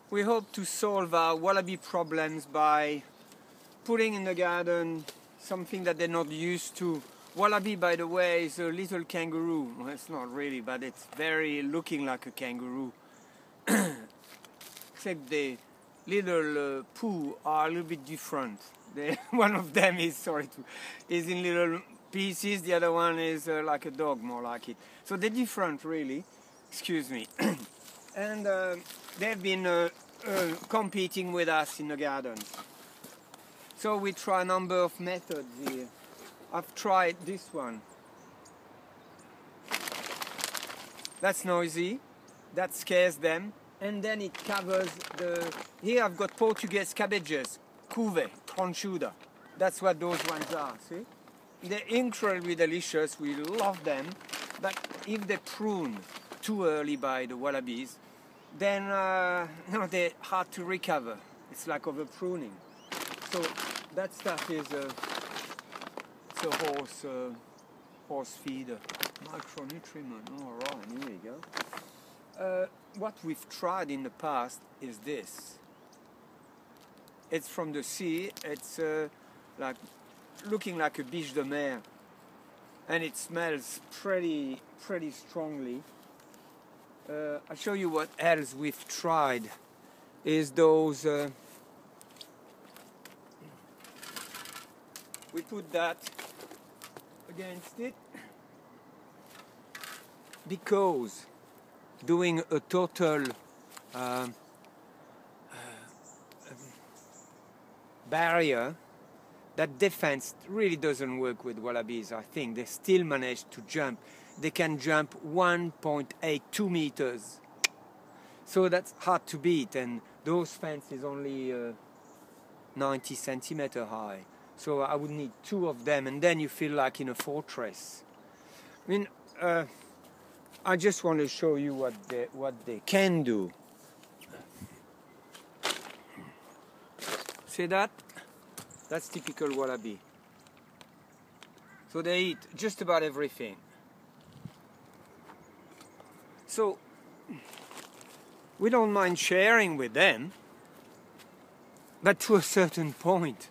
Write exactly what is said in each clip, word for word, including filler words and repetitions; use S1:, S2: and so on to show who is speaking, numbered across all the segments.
S1: We hope to solve our wallaby problems by putting in the garden something that they're not used to. Wallaby, by the way, is a little kangaroo. Well, it's not really, but it's very looking like a kangaroo. Except the little uh, poo are a little bit different. They, one of them is, sorry, to, is in little pieces, the other one is uh, like a dog, more like it. So they're different, really. Excuse me. And uh, they've been uh, uh, competing with us in the garden. So we try a number of methods here. I've tried this one. That's noisy. That scares them. And then it covers the... Here I've got Portuguese cabbages. Couve, conchuda. That's what those ones are, see? They're incredibly delicious. We love them. But if they're pruned too early by the wallabies, then uh, no, they're hard to recover. It's like over pruning. So that stuff is a, it's a horse, uh, horse feeder. Micronutriment, all right, here you go. Uh, what we've tried in the past is this. It's from the sea. It's uh, like looking like a biche de mer, and it smells pretty, pretty strongly. Uh, I'll show you what else we've tried. Is those. Uh, we put that against it because doing a total uh, uh, barrier, that defense really doesn't work with wallabies. I think they still manage to jump. They can jump one point eight two meters. So that's hard to beat, and those fences only uh, ninety centimeter high. So I would need two of them, and then you feel like in a fortress. I mean, uh, I just want to show you what they, what they can do. See that? That's typical wallaby. So they eat just about everything. So we don't mind sharing with them, but to a certain point.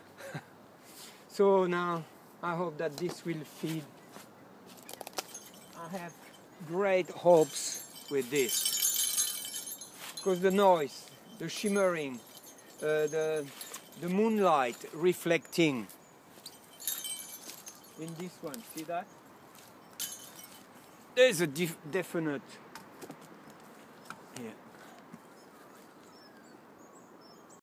S1: So now I hope that this will feed. I have great hopes with this, because the noise, the shimmering, uh, the, the moonlight reflecting in this one, see that? There's a def definite